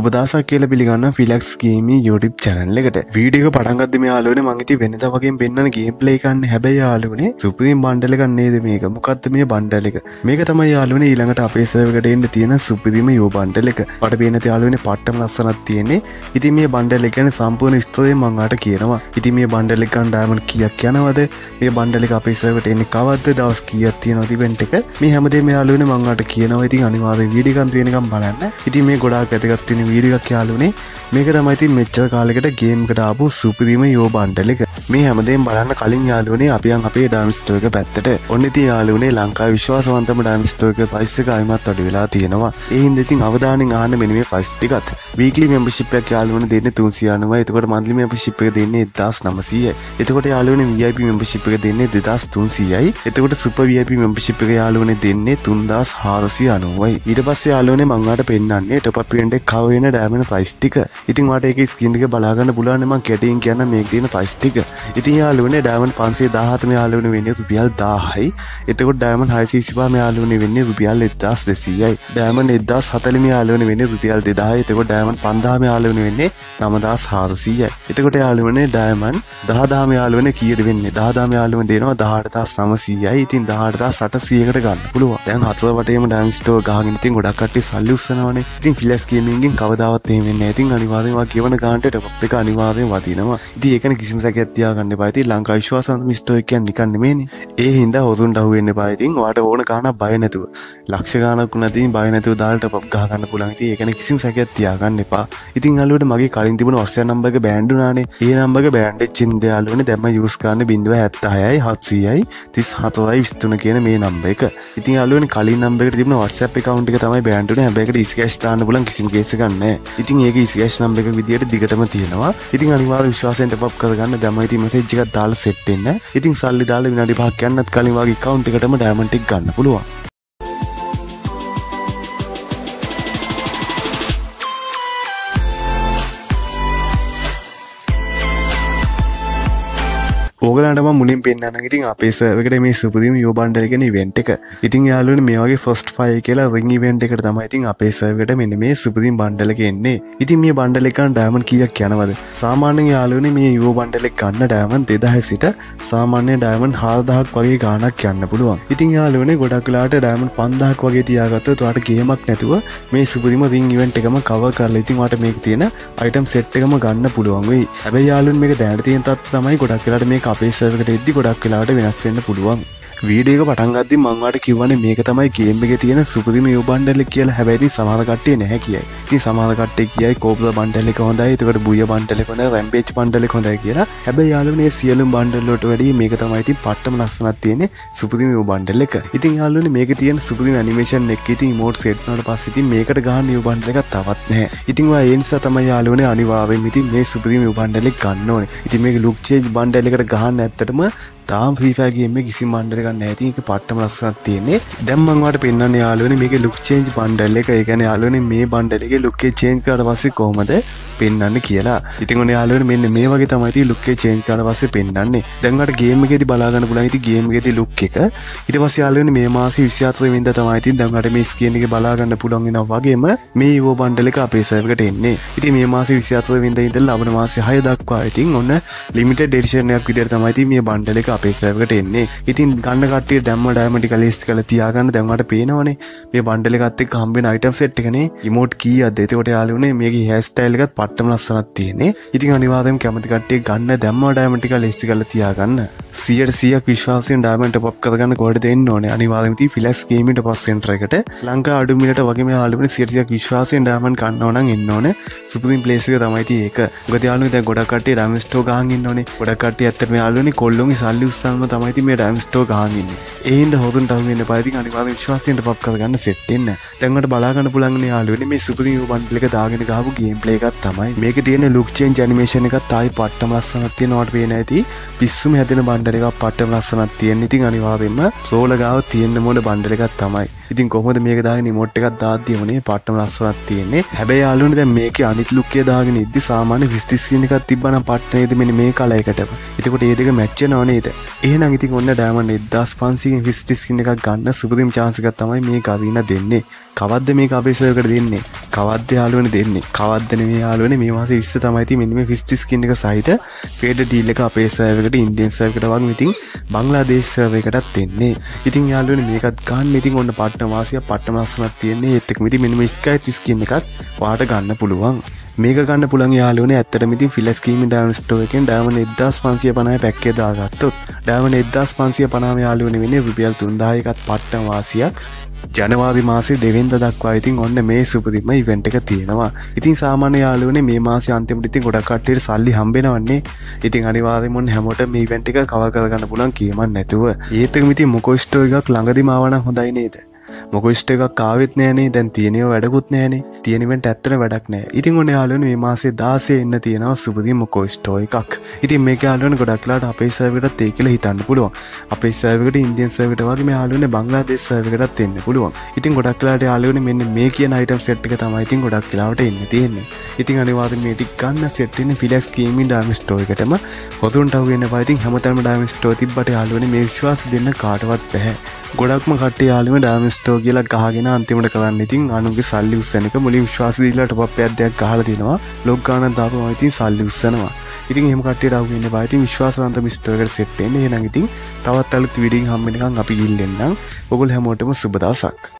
සුබදාසක් කියලා පිළිගන්න Felix gaming YouTube channel එකට. වීඩියෝ එක පටන් ගද්දි මේ යාළුවනේ මම ඉතින් වෙනදා වගේම පෙන්නන ගේම් ප්ලේ එකන්නේ. හැබැයි යාළුවනේ සුප්‍රීම් බණ්ඩල් එකක් නේද මේක? මොකද්ද මේ බණ්ඩල් එක? මේක තමයි යාළුවනේ ඊළඟට අපේ සර්වර් එකට එන්න තියෙන සුප්‍රීම යෝ බණ්ඩල් එක. මට පේන යාළුවනේ පට්ටම ලස්සනක් තියෙන්නේ. ඉතින් මේ බණ්ඩල් එක ගැන සම්පූර්ණ විස්තරය මම ආට කියනවා. ඉතින් මේ බණ්ඩල් එක ගන්න ඩයමන්ඩ් කීයක් යනවද? මේ බණ්ඩල් එක අපේ සර්වර් එකට එන්නේ කවද්ද? දවස් කීයක් තියෙනවද ඉවෙන්ට් එක? මේ හැමදේම යාළුවනේ මම ආට කියනවා. ඉතින් අනිවාර්යෙන් වීඩියෝ එකක් වෙනකම් බලන්න. ඉතින් මේ ගොඩාක් වැදගත් තියෙන වීඩියෝ එකක් යාළුවනේ. මේක තමයි ඉතින් මෙච්චර කාලයකට ගේම් එකට ආපු සුපිරිම යෝ බණ්ඩල් එක. මේ හැමදේම බලන්න කලින් යාළුවනේ අපි අපේ ඩයමන්ඩ් ස්ටෝර් එක පැත්තට. ඔන්න ඉතින් යාළුවනේ ලංකාවේ විශ්වාසවන්තම ඩයමන්ඩ් ස්ටෝර් එක ප්‍රයිස් එක අයිමත් අඩු වෙලා තියෙනවා. ඒ හින්දා ඉතින් අවධානයෙන් අහන්න මෙන්න මේ ප්‍රයිස් ටිකත්. වීක්ලි මෙම්බර්ෂිප් එකක් යාළුවනේ දෙන්නේ 390යි. එතකොට මන්ත්ලි මෙම්බර්ෂිප් එක දෙන්නේ 1900යි. එතකොට යාළුවනේ VIP මෙම්බර්ෂිප් එක දෙන්නේ 2300යි. එතකොට සුපර් VIP මෙම්බර්ෂිප් එක යාළුවනේ දෙන්නේ 3490යි. ඊට පස්සේ යාළුවනේ මම ඔයාලට පෙන්නන්නේ ටොප් අප් ඉවෙන්ට් එක කව වෙන ඩයමන්ඩ් ප්‍රයිස් ටික. ඉතින් ඔයාලට ඒකේ ස්ක්‍රීන් එක බලා ගන්න පුළුවන්. මම කැටින් කියන්න මේක තියෙන ප්‍රයිස් ටික. ඉතින් යාළුවනේ ඩයමන්ඩ් 517 මේ යාළුවනේ වෙන්නේ රුපියල් 1000යි. එතකොට ඩයමන්ඩ් 625 මේ යාළුවනේ වෙන්නේ රුපියල් 1200යි. ඩයමන්ඩ් 1040 මේ යාළුවනේ වෙන්නේ රුපියල් 2000යි. එතකොට ඩයමන්ඩ් 5000 මේ යාළුවනේ වෙන්නේ 9400යි. එතකොට යාළුවනේ ඩයමන්ඩ් 10000 මේ යාළුවනේ කීයද වෙන්නේ? 10000 මේ යාළුවනේ දෙනවා 18900යි. ඉතින් 18800කට ගන්න පුළුවන්. දැන් හතර වටේම ඩයමන්ඩ් ස්ටෝර් ගහගෙන ඉතින් ගොඩක් කට්ටිය සල්ලි උස්සනවනේ. ඉතින් ෆිලක්ස් ගේමින්ගෙන් කවදාවත් එහෙම වෙන්නේ නැහැ. ඉතින් අනිවාර්යෙන්ම වා කියවන ගානට ටොප් එක අනිවාර්යෙන් වදිනවා. ඉතින් ඒකනේ කිසිම සැකයක් තියාගන්න එපා. ඉතින් ලංකා විශ්වාසවන්ත ස්ටෝර් එක කියන්නේ නිකන් නෙමෙයිනේ. ඒ හින්දා හොසුන්ට අහු වෙන්න එපා. ඉතින් ඔයාට ඕන ගානක් බය නැතුව ලක්ෂ ගානක් වුණත් ඉතින් බය නැතුව දාලා ටොප් ගහ ගන්න පුළුවන්. ඉතින් ඒකනේ කිසිම සැකයක් තියාගන්න එපා. ඉතින් යාළුවනේ මගේ කලින් තිබුණ WhatsApp නම්බර් එක බෑන්ඩ් වුණානේ. ඒ නම්බර් එක බෑන්ඩ් වෙච්ච ඉඳ යාළුවනේ දැන් මම යූස් කරන්නේ 076යි 700යි 34යි 23 කියන මේ නම්බර් එක. ඉතින් යාළුවනේ කලින් නම්බර් එකට තිබුණ WhatsApp account එක තමයි බෑන්ඩ් වුණේ. හැබැයි ඒකට ඉස්කෑෂ් දාන්න පුළුවන් කිසිම කේස් එකක් නැහැ. ඉතින් ඒක ඉස්කෑෂ් නම්බර් එක විදියට දිගටම තියෙනවා. ඉතින් අනිවාර්ය විශ්වාසයෙන් ටොප් අප් කරගන්න. දැන් මම ඉතින් මෙසේජ් එකක් දාලා සෙට් වෙන්න. ඉතින් සල්ලි දාලා විනාඩි 5ක් යන්නත් කලින් වගේ account එකටම ඩයමන්ඩ් ටික ගන්න පුළුවන්. ඕගලන්ට මම මුලින් පෙන්නන්නම් ඉතින් අපේ සර්වර් එකට මේ සුපිරිම යෝ බණ්ඩල් කියන ඉවෙන්ට් එක. ඉතින් යාළුවනේ මේ වගේ ෆස්ට් 5 කියලා රින් ඉවෙන්ට් එකට තමයි ඉතින් අපේ සර්වර් එකට මෙන්න මේ සුපිරිම බණ්ඩල් එක එන්නේ. ඉතින් මේ බණ්ඩල් එක ගන්න ඩයමන්ඩ් කීයක් යනවද? සාමාන්‍යයෙන් යාළුවනේ මේ යෝ බණ්ඩල් එක ගන්න ඩයමන්ඩ් 2000 සිට සාමාන්‍ය ඩයමන්ඩ් 4000ක් වගේ ගාණක් යන්න පුළුවන්. ඉතින් යාළුවනේ ගොඩක් වෙලාවට ඩයමන්ඩ් 5000ක් වගේ තියාගත්තොත් ඔයාලට ගේමක් නැතුව මේ සුපිරිම රින් ඉවෙන්ට් එකම කවර් කරලා ඉතින් ඔයාලට මේක තියෙන අයිටම් සෙට් එකම ගන්න පුළුවන් වෙයි. හැබැයි යාළුවනේ මේක දැනට තියෙන තත්ත්වය තමයි ගොඩක් වෙලාවට මේක අපේ සර්වර් එකට එද්දි ගොඩක් වෙලාවට වෙනස් වෙන්න පුළුවන්. වීඩියෝ එක පටන් ගද්දි මම ඔයාලට කිව්වනේ මේක තමයි ගේම් එකේ තියෙන සුපිරිම යෝ බණ්ඩල් එක කියලා. හැබැයි ඉතින් සමහර කට්ටිය නැහැ කියයි. ඉතින් සමහර කට්ටිය කියයි කෝබ්ලා බණ්ඩල් එක හොඳයි. එතකොට බුය බණ්ඩල් එක හොඳයි. රැම්පේජ් බණ්ඩල් එක හොඳයි කියලා. හැබැයි යාළුවනේ මේ සියලුම බණ්ඩල් වලට වැඩිය මේක තමයි ඉතින් පට්ටම ලස්සනක් තියෙන්නේ සුපිරිම යෝ බණ්ඩල් එක. ඉතින් යාළුවනේ මේකේ තියෙන සුපිරිම ඇනිමේෂන් එක ඉතින් ඉමෝට් සෙට් වුණාට පස්සේ ඉතින් මේකට ගහන්න යෝ බණ්ඩල් එකක් තවත් නැහැ. ඉතින් ඔයා ඒ නිසා තමයි යාළුවනේ අනිවාර්යයෙන්ම ඉතින් මේ සුපිරිම යෝ බණ්ඩල් එක ගන්න ඕනේ. ඉතින් මේක ලුක් චේන්ජ් බණ්ඩල් එකට ගහන්න ඇත්තටම තාම ෆ්‍රී ෆයර් ගේම් එකේ කිසිම බණ්ඩල් එකක් නැහැ. ඉතින් ඒක පට්ටම ලස්සනක් තියෙන්නේ. දැන් මම ඔයාලට පෙන්නන්නේ යාළුවනේ මේකේ ලුක් චේන්ජ් බණ්ඩල් එක. ඒ කියන්නේ යාළුවනේ මේ බණ්ඩල් එකේ ලුක් එක චේන්ජ් කරලා පස්සේ කොහමද පෙන්වන්නේ කියලා. ඉතින් ඔන්න යාළුවනේ මෙන්න මේ වගේ තමයි ඉතින් ලුක් එක චේන්ජ් කරලා පස්සේ පෙන්වන්නේ. දැන් ඔයාලට ගේම් එකේදී බලා ගන්න පුළුවන් ඉතින් ගේම් එකේදී ලුක් එක. ඊට පස්සේ යාළුවනේ මේ මාසේ 24 වෙනිදා තමයි ඉතින් දැන් ඔයාලට මේ ස්ක්‍රීන් එකේ බලා ගන්න පුළුවන් වෙනවා වගේම මේ යෝ බණ්ඩල් එක අපේ සර්වර් එකට එන්නේ. ඉතින් මේ මාසේ 24 වෙනිදා ඉඳලා ලබන මාසේ 6 දක්වා ඉතින් ඔන්න ලිමිටඩ් එඩිෂන් එකක් විදිහට තමයි ඉතින් මේ බණ්ඩල් එක අපේ සර්වර් එකට එන්නේ. ඉතින් ගන්න කට්ටිය දැම්ම ඩයමන්ඩ් එක ලිස්ට් කරලා තියාගන්න. දැන් ඔයාලට පේනවනේ මේ බණ්ඩල් එකත් එක්ක හම්බ වෙන අයිටම් සෙට් එකනේ ඉමෝට් කීයක්ද. එතකොට යාළුවනේ මේකේ හෙයාර් ස්ටයිල් එකත් පට්ටම ලස්සනක් තියෙන්නේ. ඉතින් අනිවාර්යයෙන්ම කැමති කට්ටිය ගන්න දැම්ම ඩයමන්ඩ් එක ලිස්ට් කරලා තියාගන්න. 100% විශ්වාසයෙන් ඩයමන්ඩ් ටොප් අප් කරගන්න කොහෙද එන්න ඕනේ. අනිවාර්යයෙන්ම ඉතින් Felix gaming top up centre එකට ලංකා අඩු මිලට වගේම යාළුවනේ 100% විශ්වාසයෙන් ඩයමන්ඩ් ගන්න ඕන නම් එන්න ඕනේ. සුපිරිම ප්ලේස් එක තමයි ඉතින් ඒක. මොකද යාළුවනේ දැන් ගොඩක් කට්ටිය ඩයමන්ඩ් ස්ටෝර් ගහන් ඉන්න ඕනේ. ගොඩක් කට්ටිය ඇත්තටම යාළුවනේ කොල්ලොන්ගේ සල්ලි උස්සන්නම තමයි ඉතින් මේ ඩයමන්ඩ් ස්ටෝර් ගහන් ඉන්නේ. ඒ හින්දා හොතුන්ට අහු වෙන්න එපා. ඉතින් අනිවාර්යෙන් විශ්වාසයෙන් ටොප් අප් කරගන්න සෙට් වෙන්න. දැන් ඔයාලට බලා ගන්න පුළුවන් නේ යාළුවනේ මේ සුපිරිම යෝ බණ්ඩල් එක දාගෙන ගහපු ගේම් ප්ලේ එකක් තමයි. මේකේ තියෙන ලුක් චේන්ජ් ඇනිමේෂන් එකත් ආයි පට්ටම ලස්සනක් තියෙනවා. ඔයාලට පේන ඇති පිස්සුම හැදෙන බණ්ඩල් එකක් පට්ටම ලස්සනක් තියෙන. ඉතින් අනිවාර්යෙන්ම රෝල ගාව තියෙන්න මොන බණ්ඩල් එකක් තමයි. ඉතින් කොහොමද මේක දාගෙන ඉමෝට් එකක් දාද්දී මොනේ පට්ටම ලස්සනක් තියෙන්නේ. හැබැයි යාළුවනේ දැන් මේකේ අනිත් ලුක් එක දාගෙන ඉද්දි සාමාන්‍ය විස්ටි ස්ක්‍රීන් එකක් තිබ්බනම් පට්ට නේද මෙන්න මේ කලර් එකට. එතකොට මේ දෙක මැච් වෙනව නේද? එහෙනම් ඉතින් ඔන්න ඩයමන්ඩ් 1500 විසිටි ස්කින් එකක් ගන්න සුපුරුම chance එකක් තමයි මේක අරිනා දෙන්නේ. කවද්ද මේක අපේ සර්වර් එකට දෙන්නේ? කවද්ද යාළුවනේ දෙන්නේ? කවද්ද නෙමෙයි යාළුවනේ මේ මාසේ 20 තමයි ඉතින් මෙන්න මේ විසිටි ස්කින් එක සහිත ෆේඩර් ඩීල් එක අපේ සර්වර් එකට ඉන්දියන් සර්වර් එකට වගේ ඉතින් බංග්ලාදේශ සර්වර් එකටත් දෙන්නේ. ඉතින් යාළුවනේ මේකත් ගන්න ඉතින් ඔන්න පට්ටම වාසිය පට්ටම ලස්සනක් තියෙන්නේ. ඒත් එක්කම ඉතින් මෙන්න මේ ස්කයි ස්කින් එකත් ඔයාලට ගන්න පුළුවන්. මේක ගන්න පුළුවන් යාළුවනේ ඇත්තටම ඉතින් ෆිලස් ස්කීම් ඩයමන්ඩ් ස්ටෝර් එකෙන් ඩයමන්ඩ් 1550 පැක් එක දාගත්තොත් ඩයමන්ඩ් 1550 යාළුවනේ වෙන්නේ රුපියල් 3000 එකත් පට්ටම වාසියක්. ජනවාරි මාසේ 2 වෙනිදා දක්වා ඉතින් ඔන්න මේ සුපුරිම ඉවෙන්ට් එක තියෙනවා. ඉතින් සාමාන්‍ය යාළුවනේ මේ මාසේ අන්තිමට ඉතින් ගොඩක් කට්ටියට සල්ලි හම්බෙනවන්නේ. ඉතින් අනිවාර්යයෙන්ම ඔන්න හැමෝටම මේ ඉවෙන්ට් එක කවර් කරගන්න පුළුවන් කියමන් නැතුව. ඒත් එක්කම ඉතින් මොකෝ ස්ටෝර් එකක් ළඟදිම ආවනම් හොඳයි නේද? මොකෝ ස්ටෝර් එකක් ආවෙත් නෑනේ. දැන් තියෙනව වැඩකුත් නෑනේ. තියෙන ඉවෙන්ට් ඇත්තට වැඩක් නෑ. ඉතින් ඔන්න යාළුවනේ මේ මාසේ 16 එන්න තියෙනවා සුපුරිම මොකෝ ස්ටෝර් එකක්. ඉතින් මේක යාළුවනේ ගොඩක් වෙලාවට අපේ සර්වර් එකටත් ඒ කියලා හිතන්න පුළුවන්. අපේ සර්වර් එකට ඉන්දියන් සර්වර් එකට වගේ මේ යාළුවනේ බංග්ලාදේශ සර්වර් එකටත් එන්න පුළුවන්. ඉතින් ගොඩක් වෙලාවට යාළුවනේ මෙන්න මේ කියන අයිටම් සෙට් එක තමයි ඉතින් ගොඩක් වෙලාවට එන්න තියෙන්නේ. ඉතින් අනිවාර්යෙන් මේ ටික ගන්න සෙට් වෙන්නේ ෆිලැක්ස් ගේමින් ඩයමන්ඩ් ස්ටෝර් එකටම. හොතුන්ට අහු වෙන්න බෑ. ඉතින් හැමතැනම ඩයමන්ඩ් ස්ටෝර් තිබ්බට යාළුවනේ මේ විශ්වාස දෙන්න කාටවත් බෑ. ගොඩක්ම කට්ටිය යාළුවනේ ඩයමන්ඩ් ස්ටෝර් කියලා ගහගෙන අන්තිමට කරන්නේ ඉතින් අනුගේ සල්ලි උස්සන එක මුලින් විශ්වාස දීලා ටොප් අප් එකක් දෙයක් ගහලා දෙනවා. ලොග් ගානක් දාපුවම ඉතින් සල්ලි උස්සනවා. ඉතින් එහෙම කට්ටියට අහු වෙන්න බෑ. ඉතින් විශ්වාසවන්ත මිස්ටර් එකට සෙට් වෙන්න. එහෙනම් ඉතින් තවත් අලුත් වීඩියෝ හම්බ වෙනකන් අපි ගිල්ලෙන්නම්. ඔයගොල්ලෝ හැමෝටම සුබ දවසක්.